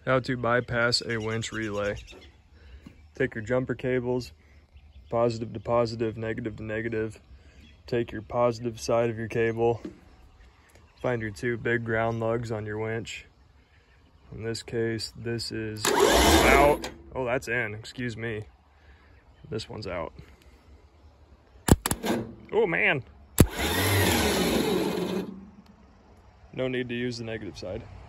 How to bypass a winch relay. Take your jumper cables, positive to positive, negative to negative. Take your positive side of your cable, find your two big ground lugs on your winch. In this case, this is out. Oh, that's in, excuse me. This one's out. Oh man. No need to use the negative side.